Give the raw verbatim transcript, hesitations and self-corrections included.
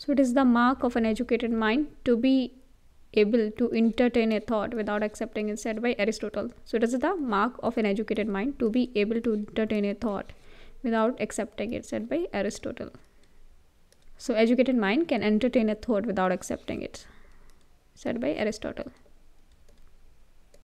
So it is the mark of an educated mind to be able to entertain a thought without accepting it, said by Aristotle. So it is the mark of an educated mind to be able to entertain a thought without accepting it, said by Aristotle. So educated mind can entertain a thought without accepting it, said by Aristotle.